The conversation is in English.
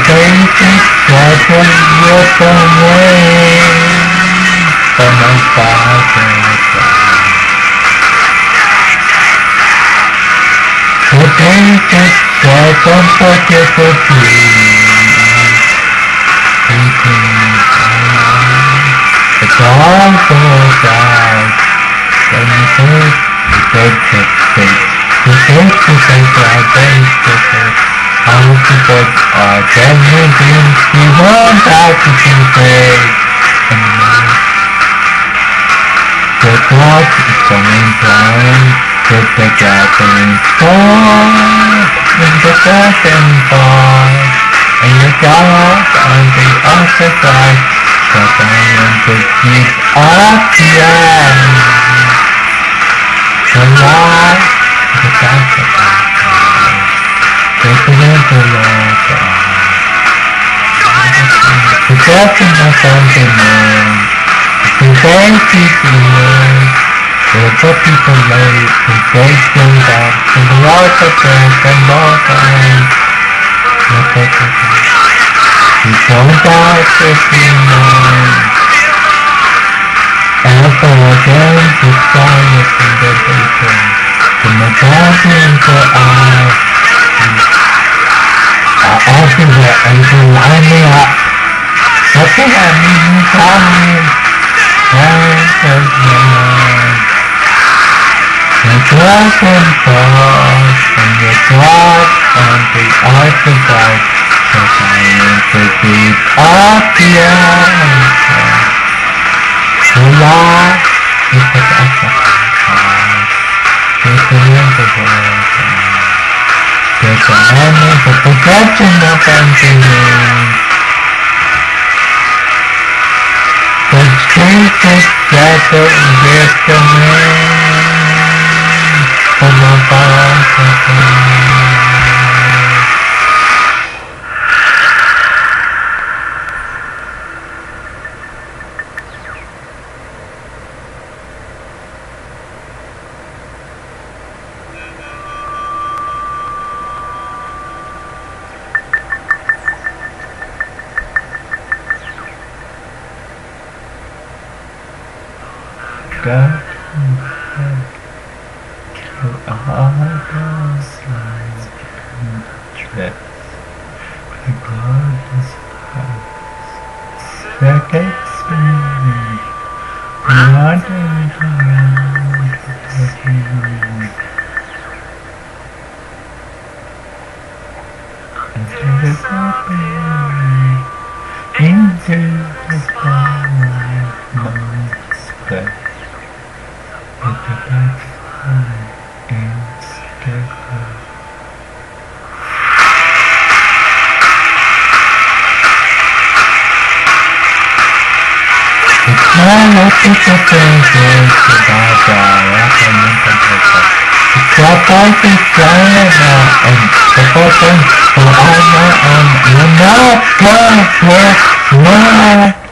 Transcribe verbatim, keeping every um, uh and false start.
basic trouble with the wind from my father's side. The basic trouble forget the dream. It's all goes out. When you take the basic things, the basic things are basic. All the books are genuine dreams. We want out to be big. The clock is coming down. With the gathering storm in the second bar. And the dog on the other side. The diamond to keep up the end. The light is the back. Taking it to love. The death in the sentiment. The fancy feeling. The good people late. The great thing back. And the world of death and more time. We don't doubt the feeling. After again, the silence in the paper. The majority in the eye. Everywhere until I knew up. Nothing I need time. Hands of mine. The glass and falls, and the drop on the arch of light. The silence to keep up the answer. The light is the best of my It's the end of the world. There's a moment of protection of engineering. The street is better with the man from the bottom. Go through all those lines and trips, the glorious past circuits me, wandering around the hill, until the open into the starlight moments split. With the back line and scarecrow. The smile of the surface is the barbara and the paper. The crop out is giant and the bottom for honor and you're not going to